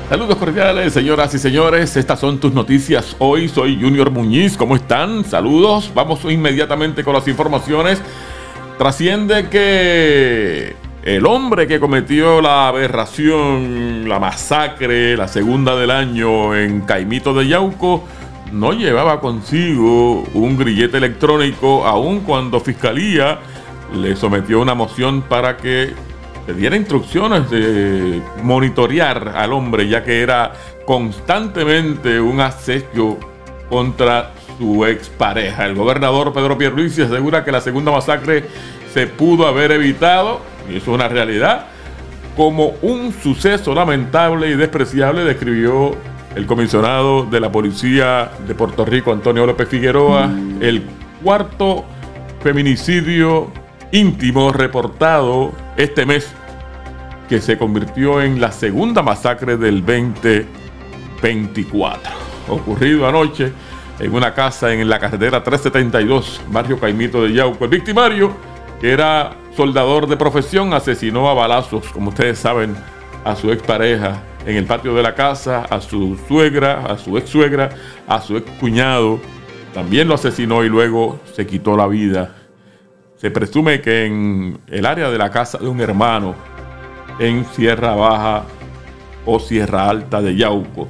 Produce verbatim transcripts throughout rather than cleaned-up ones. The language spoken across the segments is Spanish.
Saludos cordiales, señoras y señores. Estas son tus noticias. Hoy soy Junior Muñiz. ¿Cómo están? Saludos. Vamos inmediatamente con las informaciones. Trasciende que el hombre que cometió la aberración, la masacre, la segunda del año en Caimito de Yauco, no llevaba consigo un grillete electrónico, aun cuando Fiscalía le sometió una moción para que le diera instrucciones de monitorear al hombre, ya que era constantemente un acecho contra su expareja. El gobernador Pedro Pierluisi asegura que la segunda masacre se pudo haber evitado, y eso es una realidad, como un suceso lamentable y despreciable, describió el comisionado de la Policía de Puerto Rico, Antonio López Figueroa, el cuarto feminicidio íntimo reportado este mes, que se convirtió en la segunda masacre del veinte veinticuatro. Ocurrido anoche en una casa en la carretera trescientos setenta y dos, barrio Caimito de Yauco. El victimario, que era soldador de profesión, asesinó a balazos, como ustedes saben, a su expareja en el patio de la casa, a su suegra, a su ex suegra, a su ex cuñado. También lo asesinó y luego se quitó la vida. Se presume que en el área de la casa de un hermano en Sierra Baja o Sierra Alta de Yauco.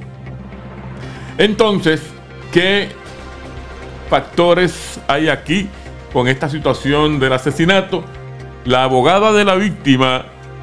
Entonces, ¿qué factores hay aquí con esta situación del asesinato? La abogada de la víctima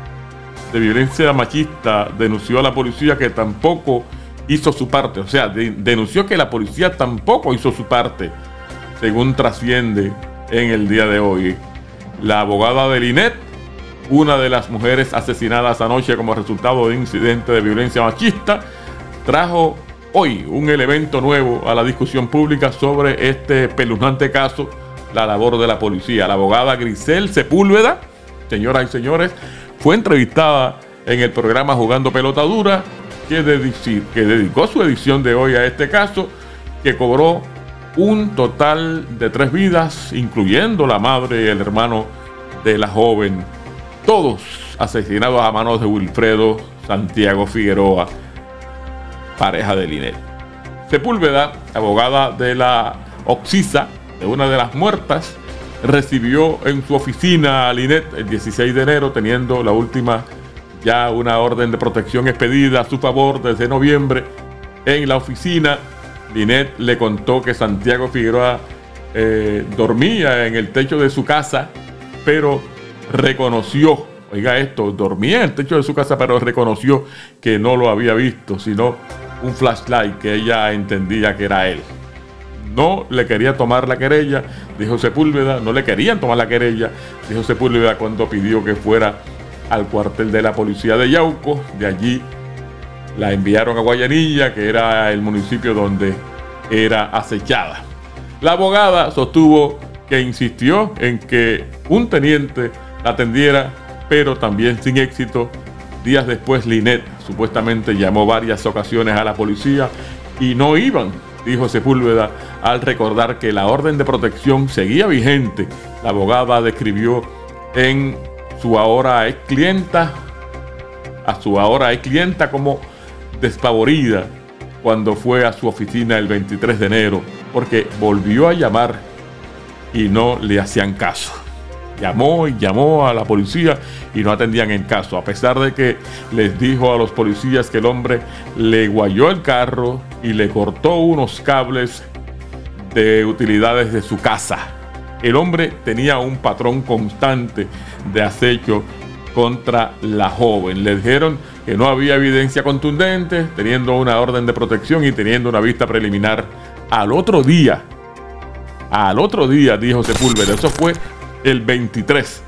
de violencia machista denunció a la policía que tampoco hizo su parte. O sea, de, denunció que la policía tampoco hizo su parte, según trasciende en el día de hoy. La abogada de Linet, una de las mujeres asesinadas anoche como resultado de incidente de violencia machista, trajo hoy un elemento nuevo a la discusión pública sobre este espeluznante caso, la labor de la policía. La abogada Grisel Sepúlveda, señoras y señores, fue entrevistada en el programa Jugando Pelota Dura, que, dedic- que dedicó su edición de hoy a este caso, que cobró un total de tres vidas, incluyendo la madre y el hermano de la joven, todos asesinados a manos de Wilfredo Santiago Figueroa, pareja de Linet. Sepúlveda, abogada de la Oxisa, de una de las muertas, recibió en su oficina a Linet el dieciséis de enero, teniendo la última ya una orden de protección expedida a su favor desde noviembre. En la oficina, Linet le contó que Santiago Figueroa eh, dormía en el techo de su casa, pero reconoció, oiga esto, dormía en el techo de su casa, pero reconoció que no lo había visto, sino un flashlight que ella entendía que era él. No le quería tomar la querella, dijo Sepúlveda, no le querían tomar la querella, dijo Sepúlveda, cuando pidió que fuera al cuartel de la policía de Yauco. De allí la enviaron a Guayanilla, que era el municipio donde era acechada. La abogada sostuvo que insistió en que un teniente la atendiera, pero también sin éxito. Días después, Linet supuestamente llamó varias ocasiones a la policía y no iban, dijo Sepúlveda, al recordar que la orden de protección seguía vigente. La abogada describió en su ahora ex clienta, a su ahora ex clienta como despavorida cuando fue a su oficina el veintitrés de enero, porque volvió a llamar y no le hacían caso. Llamó y llamó a la policía y no atendían en caso, a pesar de que les dijo a los policías que el hombre le guayó el carro y le cortó unos cables de utilidades de su casa. El hombre tenía un patrón constante de acecho contra la joven. Le dijeron que no había evidencia contundente, teniendo una orden de protección y teniendo una vista preliminar. Al otro día, al otro día, dijo Sepúlveda, eso fue el veintitrés,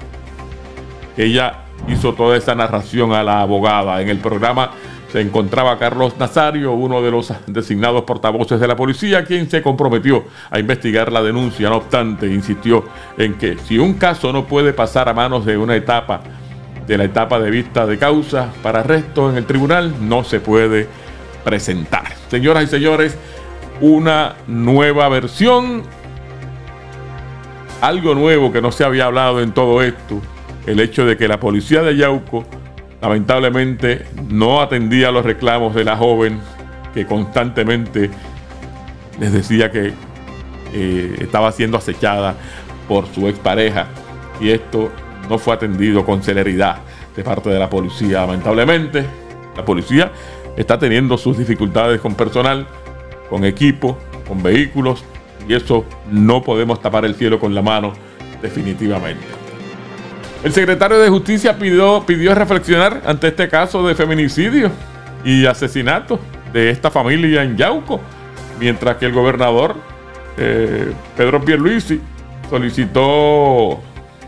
ella hizo toda esa narración a la abogada. En el programa se encontraba Carlos Nazario, uno de los designados portavoces de la policía, quien se comprometió a investigar la denuncia. No obstante, insistió en que si un caso no puede pasar a manos de una etapa, de la etapa de vista de causa para arresto en el tribunal, no se puede presentar. Señoras y señores, una nueva versión, algo nuevo que no se había hablado en todo esto, el hecho de que la policía de Yauco lamentablemente no atendía los reclamos de la joven, que constantemente les decía que eh, estaba siendo acechada por su expareja, y esto no fue atendido con celeridad de parte de la policía. Lamentablemente, la policía está teniendo sus dificultades con personal, con equipo, con vehículos, y eso no podemos tapar el cielo con la mano definitivamente. El secretario de Justicia pidió, pidió reflexionar ante este caso de feminicidio y asesinato de esta familia en Yauco, mientras que el gobernador eh, Pedro Pierluisi solicitó,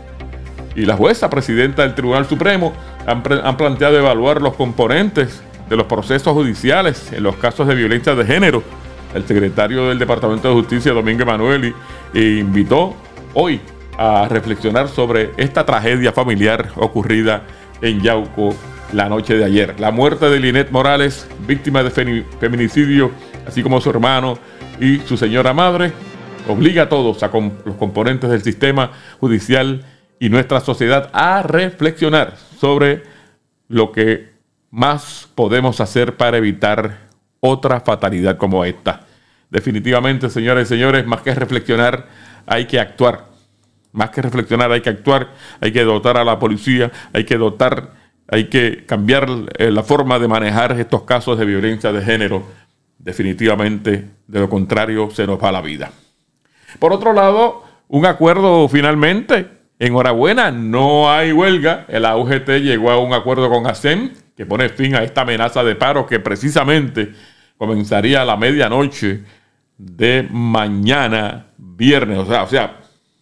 y la jueza presidenta del Tribunal Supremo han, han planteado evaluar los componentes de los procesos judiciales en los casos de violencia de género. El secretario del Departamento de Justicia, Domingo Emanueli, invitó hoy a reflexionar sobre esta tragedia familiar ocurrida en Yauco la noche de ayer. La muerte de Linet Morales, víctima de feminicidio, así como su hermano y su señora madre, obliga a todos, a los componentes del sistema judicial y nuestra sociedad, a reflexionar sobre lo que más podemos hacer para evitar otra fatalidad como esta. Definitivamente, señoras y señores, más que reflexionar, hay que actuar. Más que reflexionar, hay que actuar. Hay que dotar a la policía, hay que dotar, hay que cambiar eh, la forma de manejar estos casos de violencia de género. Definitivamente, de lo contrario, se nos va la vida. Por otro lado, un acuerdo finalmente. Enhorabuena, no hay huelga. La U G T llegó a un acuerdo con ASEM que pone fin a esta amenaza de paro que precisamente comenzaría a la medianoche de mañana viernes. O sea, o sea,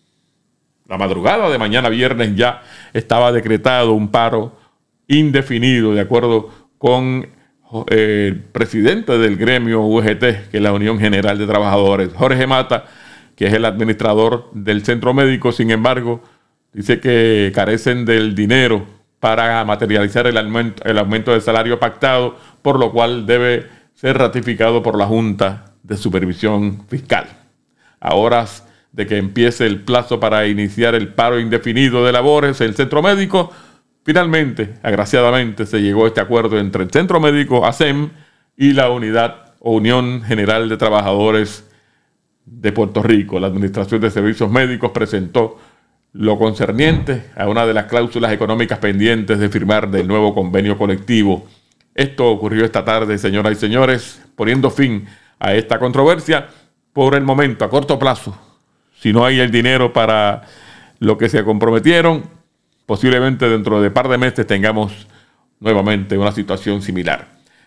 la madrugada de mañana viernes ya estaba decretado un paro indefinido, de acuerdo con eh, el presidente del gremio U G T, que es la Unión General de Trabajadores, Jorge Mata, que es el administrador del centro médico. Sin embargo, dice que carecen del dinero para materializar el aumento, el aumento del salario pactado, por lo cual debe ser ratificado por la Junta de Supervisión Fiscal. A horas de que empiece el plazo para iniciar el paro indefinido de labores en el centro médico, finalmente, agraciadamente, se llegó a este acuerdo entre el centro médico ASEM y la Unidad o Unión General de Trabajadores de Puerto Rico. La Administración de Servicios Médicos presentó lo concerniente a una de las cláusulas económicas pendientes de firmar del nuevo convenio colectivo. Esto ocurrió esta tarde, señoras y señores, poniendo fin a esta controversia por el momento, a corto plazo. Si no hay el dinero para lo que se comprometieron, posiblemente dentro de un par de meses tengamos nuevamente una situación similar.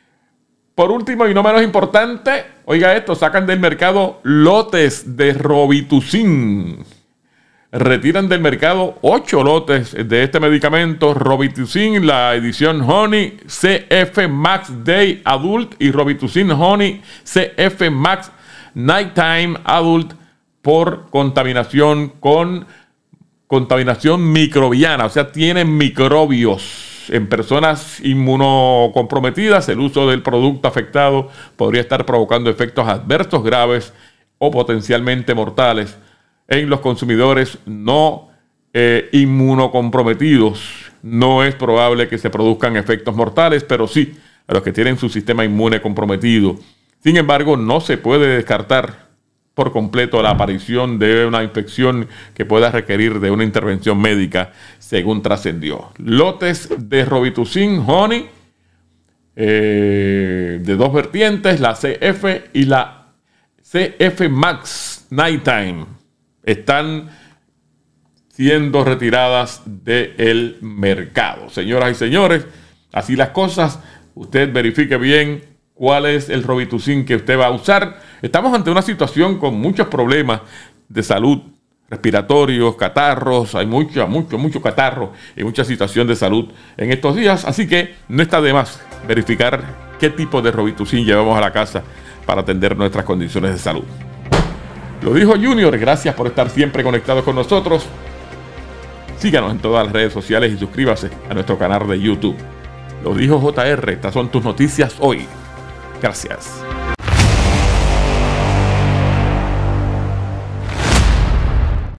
Por último y no menos importante, oiga esto, sacan del mercado lotes de Robitussin. Retiran del mercado ocho lotes de este medicamento, Robitussin, la edición Honey C F Max Day Adult y Robitussin Honey C F Max Nighttime Adult, por contaminación con contaminación microbiana, o sea, tienen microbios. En personas inmunocomprometidas, el uso del producto afectado podría estar provocando efectos adversos graves o potencialmente mortales en los consumidores no eh, inmunocomprometidos. No es probable que se produzcan efectos mortales, pero sí a los que tienen su sistema inmune comprometido. Sin embargo, no se puede descartar por completo la aparición de una infección que pueda requerir de una intervención médica, según trascendió. Lotes de Robitussin Honey eh, de dos vertientes, la C F y la C F Max Nighttime, están siendo retiradas del mercado. Señoras y señores, así las cosas. Usted verifique bien cuál es el Robitussin que usted va a usar. Estamos ante una situación con muchos problemas de salud, respiratorios, catarros. Hay mucho, mucho, mucho catarro y mucha situación de salud en estos días. Así que no está de más verificar qué tipo de Robitussin llevamos a la casa para atender nuestras condiciones de salud. Lo dijo Junior, gracias por estar siempre conectados con nosotros. Síganos en todas las redes sociales y suscríbase a nuestro canal de YouTube. Lo dijo J R, estas son tus noticias hoy. Gracias.